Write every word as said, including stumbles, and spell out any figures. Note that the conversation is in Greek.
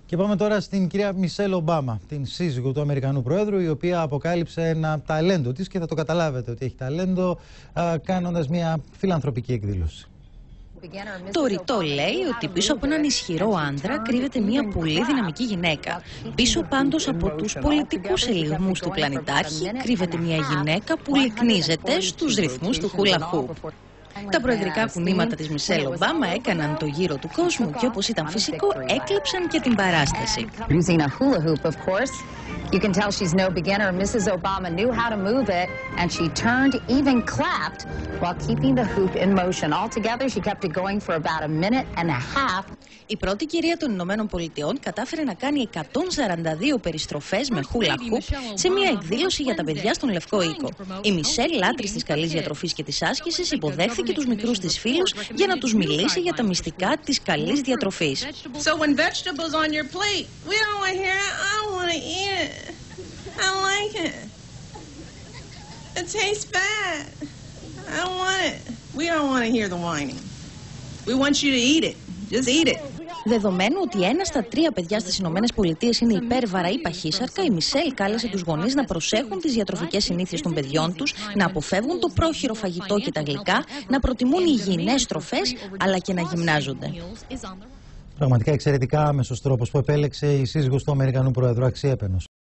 Και πάμε τώρα στην κυρία Μισελ Ομπάμα, την σύζυγο του Αμερικανού Προέδρου, η οποία αποκάλυψε ένα ταλέντο της και θα το καταλάβετε ότι έχει ταλέντο, κάνοντας μια φιλανθρωπική εκδήλωση. Το ρητό λέει ότι πίσω από έναν ισχυρό άντρα κρύβεται μια πολύ δυναμική γυναίκα. Πίσω πάντως από τους πολιτικούς ελιγμούς του πλανητάρχη κρύβεται μια γυναίκα που λυκνίζεται στους ρυθμούς του hula hoop. Τα προεδρικά κουνήματα της Μισελ Ομπάμα έκαναν το γύρο του κόσμου και όπως ήταν φυσικό έκλεψαν και την παράσταση. You can tell she's no beginner. Missus Obama knew how to move it, and she turned, even clapped, while keeping the hoop in motion. Altogether, she kept it going for about a minute and a half. Η πρώτη κυρία των Ηνωμένων Πολιτειών κατάφερε να κάνει εκατόν σαράντα δύο περιστροφές με hula hoop σε μια εκδήλωση για τα παιδιά στον Λευκό Οίκο. Η Μισελ, λάτρης της καλής διατροφής και της άσκησης, υποδέχθηκε τους μικρούς της φίλους για να τους μιλήσει για τα μυστικά της καλής διατροφής. So when vegetables on your plate, we don't want to hear it. I don't want to eat it. I don't like it. It tastes bad. I don't want it. We don't want to hear the whining. We want you to eat it. Just eat it. Δεδομένου ότι ένα στα τρία παιδιά στις Ηνωμένες Πολιτείες είναι υπέρβαρα ή παχύσαρκα, η Μισελ κάλεσε τους γονείς να προσέχουν τις διατροφικές συνήθειες των παιδιών τους, να αποφεύγουν το πρόχειρο φαγητό και τα γλυκά, να προτιμούν υγιεινές τροφές, αλλά και να γυμνάζονται. Πραγματικά εξαιρετικά άμεσος τρόπος που επέλεξε η σύζυγος του Αμερικανού Προέδρου, αξιέπαινος.